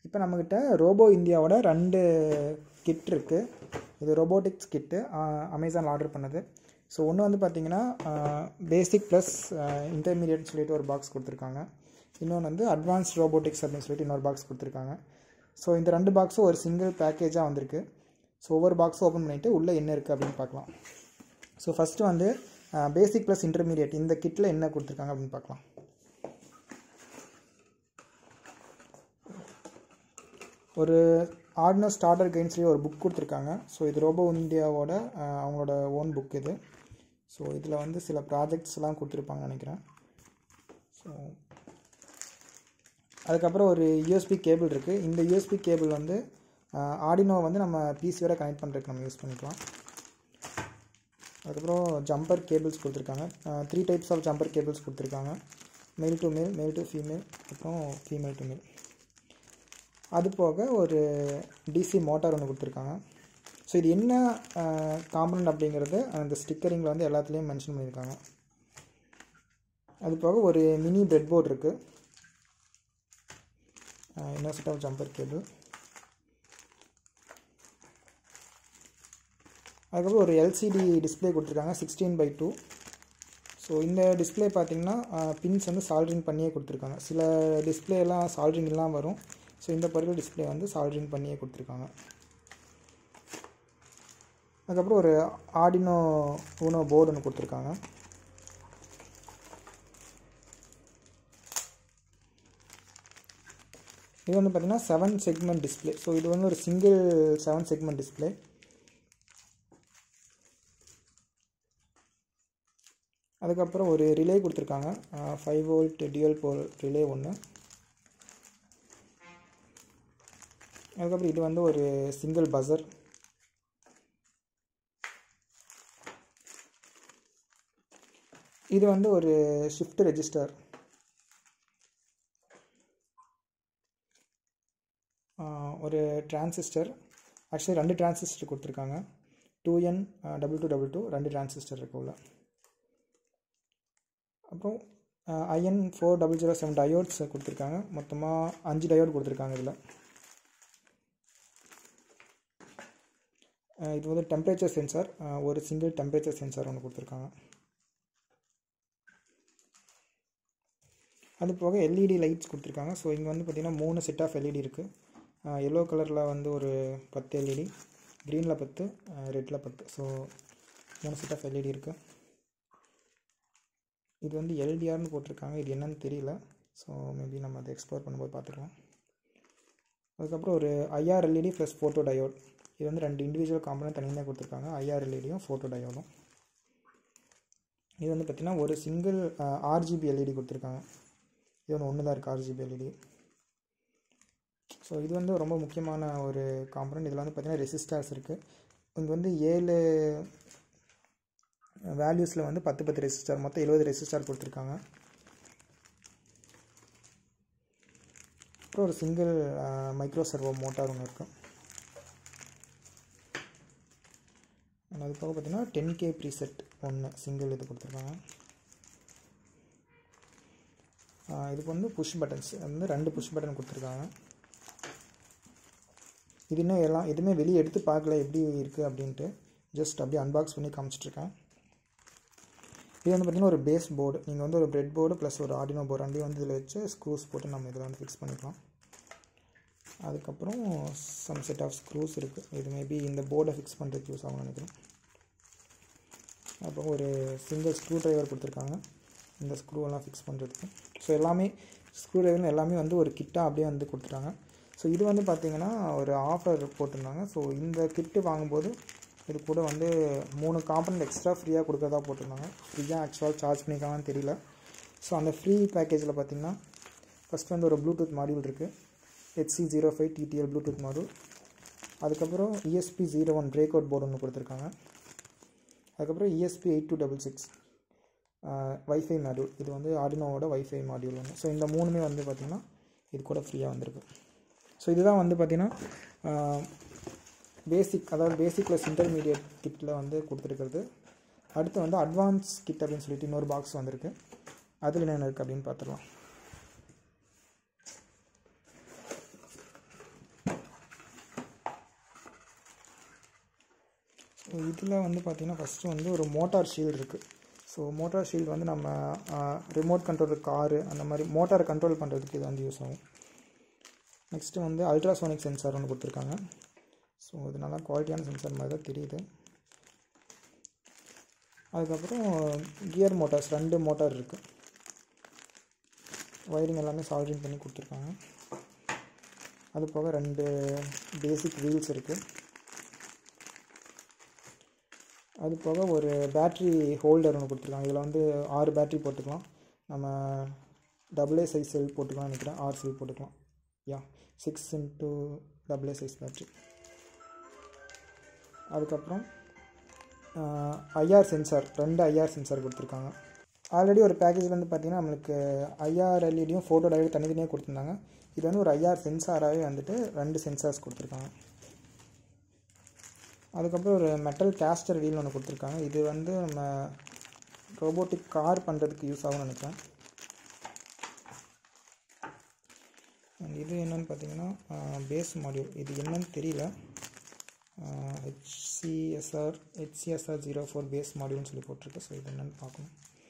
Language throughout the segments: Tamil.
இப்போ நம்மக்கிட்ட ரோபோ இந்தியாவோட 2 கிட் இருக்குது. இது ரோபோட்டிக்ஸ் கிட்டு அமேசானில் ஆர்டர் பண்ணது. ஸோ ஒன்று வந்து பார்த்திங்கன்னா பேசிக் ப்ளஸ் இன்டர்மீடியட்னு சொல்லிட்டு ஒரு பாக்ஸ் கொடுத்துருக்காங்க. இன்னொன்று வந்து அட்வான்ஸ்ட் ரோபோட்டிக்ஸ் அப்படின்னு சொல்லிட்டு இன்னொரு பாக்ஸ் கொடுத்துருக்காங்க. ஸோ இந்த 2 பாக்ஸும் ஒரு சிங்கிள் பேக்கேஜாக வந்திருக்கு. ஸோ ஒவ்வொரு பாக்ஸும் ஓப்பன் பண்ணிவிட்டு உள்ளே என்ன இருக்குது அப்படின்னு பார்க்கலாம். ஸோ ஃபஸ்ட்டு வந்து பேசிக் ப்ளஸ் இன்டர்மீடியட் இந்த கிட்டில் என்ன கொடுத்துருக்காங்க அப்படின்னு பார்க்கலாம். ஒரு ஆர்டினோ ஸ்டார்டர் கைட்னு சொல்லி ஒரு புக் கொடுத்துருக்காங்க. ஸோ இது ரோபோ இந்தியாவோட அவங்களோட ஓன் புக் இது. ஸோ இதில் வந்து சில ப்ராஜெக்ட்ஸ்லாம் கொடுத்துருப்பாங்கன்னு நினைக்கிறேன். ஸோ அதுக்கப்புறம் ஒரு யூஎஸ்பி கேபிள் இருக்குது. இந்த யூஎஸ்பி கேபிள் வந்து ஆர்டினோ வந்து நம்ம பிசியோட கனெக்ட் பண்ணுறதுக்கு நம்ம யூஸ் பண்ணிக்கலாம். அதுக்கப்புறம் ஜம்பர் கேபிள்ஸ் கொடுத்துருக்காங்க. 3 டைப்ஸ் ஆஃப் ஜம்பர் கேபிள்ஸ் கொடுத்துருக்காங்க. மேல் to male, male to female, அப்புறம் ஃபீமேல் டு மேல். அது போக ஒரு டிசி மோட்டார் ஒன்று கொடுத்துருக்காங்க. ஸோ இது என்ன காம்பனண்ட் அப்படிங்கிறது அந்த ஸ்டிக்கரிங்கில் வந்து எல்லாத்துலேயும் மென்ஷன் பண்ணியிருக்காங்க. அது போக ஒரு மினி பிரெட் போர்டு இருக்குது. இன்னொரு செட் ஆஃப் ஜம்பர் கேபிள். அதுக்கப்புறம் ஒரு எல்சிடி டிஸ்பிளே கொடுத்துருக்காங்க 16:2. ஸோ இந்த டிஸ்பிளே பார்த்திங்கன்னா பின்ஸ் வந்து சால்ட்ரிங் பண்ணியே கொடுத்துருக்காங்க. சில டிஸ்பிளேலாம் சால்ட்ரிங் இல்லாமல் வரும். ஸோ இந்த பர்டிகுலர் டிஸ்பிளே வந்து சால்ட்ரிங் பண்ணியே கொடுத்துருக்காங்க. அதுக்கப்புறம் ஒரு ஆர்டினோ ஊனோ போர்டு ஒன்று கொடுத்துருக்காங்க. இது வந்து பார்த்திங்கன்னா 7 செக்மெண்ட் டிஸ்பிளே. ஸோ இது வந்து ஒரு சிங்கிள் 7 செக்மெண்ட் டிஸ்பிளே. அதுக்கப்புறம் ஒரு ரிலே கொடுத்துருக்காங்க. 5 வோல்ட் டியூயல் போல் ரிலே ஒன்று. அதுக்கப்புறம் இது வந்து ஒரு சிங்கிள் பஸர். இது வந்து ஒரு ஷிஃப்ட் ரெஜிஸ்டர். ஒரு டிரான்சிஸ்டர். ஆக்சுவலி 2 டிரான்சிஸ்டர் கொடுத்துருக்காங்க. 2N2222 2 டிரான்சிஸ்டர் இருக்கு உள்ள. அப்புறம் IN4007 டயோட்ஸ் கொடுத்துருக்காங்க. மொத்தமாக 5 டயோட் கொடுத்துருக்காங்க இதில். இது வந்து டெம்பரேச்சர் சென்சார். ஒரு சிங்கிள் டெம்பரேச்சர் சென்சார் ஒன்று கொடுத்துருக்காங்க. அது போக எல்இடி லைட்ஸ் கொடுத்துருக்காங்க. ஸோ இங்கே வந்து பார்த்திங்கன்னா 3 செட் ஆஃப் எல்இடி இருக்குது. எல்லோ கலரில் வந்து ஒரு 10 எல்இடி, க்ரீனில் 10, ரெட்டில் 10. ஸோ 3 செட் ஆஃப் எல்இடி இருக்குது. இது வந்து எல்டிஆர்னு போட்டிருக்காங்க. இது என்னன்னு தெரியல. ஸோ மேபி நம்ம அதை எக்ஸ்ப்ளோர் பண்ணும்போது பார்த்துக்கலாம். அதுக்கப்புறம் ஒரு IR LED plus photo diode. இது வந்து 2 இண்டிவிஜுவல் காம்பனன்ட் தனியாக கொடுத்துருக்காங்க. ஐஆர் எல்இடியும் ஃபோட்டோ டயோடும். இது வந்து பார்த்திங்கன்னா ஒரு சிங்கிள் ஆர்ஜிபி எல்இடி கொடுத்துருக்காங்க. இது ஒன்று தான் இருக்குது ஆர்ஜிபி எல்இடி. ஸோ இது வந்து ரொம்ப முக்கியமான ஒரு காம்பனன்ட். இதில் வந்து பார்த்திங்கன்னா ரெசிஸ்டார்ஸ் இருக்குது. இங்கே வந்து 7 வேல்யூஸில் வந்து 10 ரெசிஸ்டார், மொத்தம் 70 ரெசிஸ்டார் கொடுத்துருக்காங்க. அப்புறம் ஒரு சிங்கிள் மைக்ரோ சர்வோ மோட்டார் ஒன்று இருக்குது. அது போக பார்த்திங்கன்னா 10K ப்ரீசெட் ஒன்று சிங்கிள் இது கொடுத்துருக்காங்க. இதுக்கு வந்து புஷ் பட்டன்ஸ் வந்து 2 புஷ் பட்டன் கொடுத்துருக்காங்க. இது இன்னும் எதுவுமே வெளியே எடுத்து பார்க்கல எப்படி இருக்குது அப்படின்ட்டு. ஜஸ்ட் அப்படியே அன்பாக்ஸ் பண்ணி காமிச்சிட்ருக்கேன். இது வந்து பார்த்திங்கன்னா ஒரு பேஸ் போர்டு. நீங்கள் வந்து ஒரு பிரெட் போர்டு ப்ளஸ் ஒரு ஆர்டினோ போர்டு 2 வந்து இதில் வச்சு ஸ்க்ரூஸ் போட்டு நம்ம இதில் வந்து ஃபிக்ஸ் பண்ணிக்கலாம். அதுக்கப்புறம் சம் செட் ஆஃப் ஸ்க்ரூஸ் இருக்குது. இது மேபி இந்த போர்டை ஃபிக்ஸ் பண்ணுறதுக்கு யூஸ் ஆகும்னு நினைக்கிறேன். அப்புறம் ஒரு சிங்கிள் ஸ்க்ரூ ட்ரைவர் கொடுத்துருக்காங்க இந்த ஸ்க்ரூவெல்லாம் ஃபிக்ஸ் பண்ணுறதுக்கு. ஸோ எல்லாமே ஸ்க்ரூ ட்ரைவர்னு எல்லாமே வந்து ஒரு கிட்டாக அப்படியே வந்து கொடுத்துட்டாங்க. ஸோ இது வந்து பார்த்திங்கன்னா ஒரு ஆஃபர் போட்டிருந்தாங்க. ஸோ இந்த கிட்டு வாங்கும்போது இது கூட வந்து 3 காம்பனண்ட் எக்ஸ்ட்ரா ஃப்ரீயாக கொடுக்குறதா போட்டிருந்தாங்க. ஃப்ரீயாக ஆக்சுவலாக சார்ஜ் பண்ணிக்காங்கன்னு தெரியல. ஸோ அந்த ஃப்ரீ பேக்கேஜில் பார்த்திங்கன்னா ஃபஸ்ட் வந்து ஒரு ப்ளூடூத் மாடியூல் இருக்குது. HC05 TTL Bluetooth module. அதுக்கப்புறம் ESP01 பிரேக் அவுட் போர்டு ஒன்று கொடுத்துருக்காங்க. அதுக்கப்புறம் ESP8266 வைஃபை மாடியூல். இது வந்து ஆர்டினோவோட வைஃபை மாடியூல் ஒன்று. ஸோ இந்த 3மே வந்து பார்த்திங்கன்னா இது கூட ஃப்ரீயாக வந்திருக்கு. ஸோ இதுதான் வந்து பார்த்திங்கன்னா பேசிக், அதாவது பேசிக் ப்ளஸ் இன்டர்மீடியட் கிட்டில் வந்து கொடுத்துருக்கிறது. அடுத்து வந்து அட்வான்ஸ் கிட் அப்படின்னு சொல்லிட்டு இன்னொரு பாக்ஸ் வந்திருக்கு. அதில் என்னென்ன இருக்குது அப்படின்னு பார்த்துக்கலாம். இதில் வந்து பார்த்திங்கன்னா ஃபஸ்ட்டு வந்து ஒரு மோட்டார் ஷீல்டு இருக்குது. ஸோ மோட்டார் ஷீல்டு வந்து நம்ம ரிமோட் கண்ட்ரோல் காரு அந்த மாதிரி மோட்டாரை கண்ட்ரோல் பண்ணுறதுக்கு இது வந்து யூஸ் ஆகும். நெக்ஸ்ட்டு வந்து அல்ட்ராசோனிக் சென்சார் ஒன்று கொடுத்துருக்காங்க. ஸோ இது நல்லா குவாலிட்டியான சென்சார் மாதிரி தான் தெரியுது. அதுக்கப்புறம் கியர் மோட்டார்ஸ் 2 மோட்டார் இருக்குது. ஒயரிங் எல்லாமே சால்டரிங் பண்ணி கொடுத்துருக்காங்க. அது போக 2 பேசிக் வீல்ஸ் இருக்குது. அது போக ஒரு பேட்ரி ஹோல்டர் ஒன்று கொடுத்துருக்காங்க. இதில் வந்து 6 பேட்ரி போட்டுக்கலாம். நம்ம AA சைஸ் செல் போட்டுக்கலாம் நினைக்கிறேன். 6 செல் போட்டுக்கலாம். 6 into AA சைஸ் பேட்ரி. அதுக்கப்புறம் ஐஆர் சென்சார் 2 ஐஆர் சென்சார் கொடுத்துருக்காங்க. ஆல்ரெடி ஒரு பேக்கேஜில் வந்து பார்த்திங்கன்னா நம்மளுக்கு ஐஆர் எல்இடியும் ஃபோட்டோ டையோடு தனித்தனியாக கொடுத்துருந்தாங்க. இது வந்து ஒரு ஐஆர் சென்சாராகவே வந்துட்டு 2 சென்சார்ஸ் கொடுத்துருக்காங்க. அதுக்கப்புறம் ஒரு மெட்டல் கேஸ்டர் வீல் ஒன்று கொடுத்துருக்காங்க. இது வந்து நம்ம ரோபோட்டிக் கார் பண்ணுறதுக்கு யூஸ் ஆகும்னு நினைக்கிறேன். இது என்னென்னு பார்த்தீங்கன்னா பேஸ் மாடியூல். இது என்னன்னு தெரியல. HCSR 04 பேஸ் மாடியூல்னு சொல்லி போட்டிருக்கு. ஸோ இது என்னென்னு பார்க்கணும்.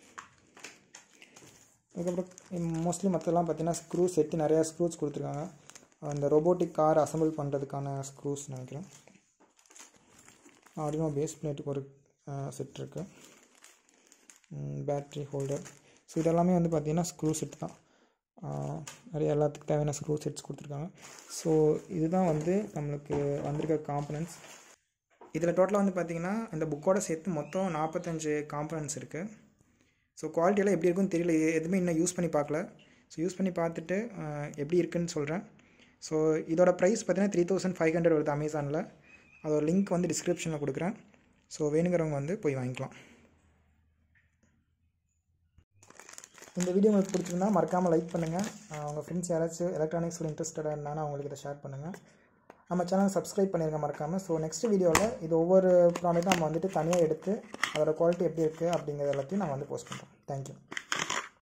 அதுக்கப்புறம் மோஸ்ட்லி மற்றெல்லாம் பார்த்தீங்கன்னா ஸ்க்ரூ செட்டு நிறையா ஸ்க்ரூஸ் கொடுத்துருக்காங்க. அந்த ரோபோட்டிக் கார் அசம்பிள் பண்ணுறதுக்கான ஸ்க்ரூஸ் நினைக்கிறேன். ஆர்டினோ பேஸ் பிளேட்டுக்கு ஒரு செட் இருக்குது. Battery holder. ஸோ இதெல்லாமே வந்து பார்த்திங்கன்னா ஸ்க்ரூ செட் தான். நிறைய எல்லாத்துக்கும் தேவையான ஸ்க்ரூ செட்ஸ் கொடுத்துருக்காங்க. ஸோ இதுதான் வந்து நம்மளுக்கு வந்திருக்க காம்பனன்ட்ஸ். இதில் டோட்டலாக வந்து பார்த்திங்கன்னா இந்த புக்கோட சேர்த்து மொத்தம் 45 காம்பனன்ட்ஸ் இருக்குது. ஸோ குவாலிட்டியெல்லாம் எப்படி இருக்குன்னு தெரியல. எதுவுமே இன்னும் யூஸ் பண்ணி பார்க்கல. ஸோ யூஸ் பண்ணி பார்த்துட்டு எப்படி இருக்குன்னு சொல்கிறேன். ஸோ இதோட ப்ரைஸ் பார்த்திங்கன்னா 3500 வருது அமேசானில். அதோட லிங்க் வந்து டிஸ்கிரிப்ஷனில் கொடுக்குறேன். ஸோ வேணுங்கிறவங்க வந்து போய் வாங்கிக்கலாம். இந்த வீடியோ உங்களுக்கு பிடிச்சிருந்தா மறக்காமல் லைக் பண்ணுங்கள். உங்கள் ஃப்ரெண்ட்ஸ் யாராச்சும் எலக்ட்ரானிக்ஸில் இன்ட்ரெஸ்டடாக இருந்தாலும் அவங்களுக்கு இதை ஷேர் பண்ணுங்கள். நம்ம சேனல் சப்ஸ்கிரைப் பண்ணிடுங்க மறக்காமல். ஸோ நெக்ஸ்ட் வீடியோவில் இது ஒவ்வொரு ப்ராடக்ட்டும் நம்ம வந்துட்டு தனியாக எடுத்து அதோட குவாலிட்டி எப்படி இருக்குது அப்படிங்கிறது எல்லாத்தையும் நான் வந்து போஸ்ட் பண்ணுறோம். தேங்க்யூ.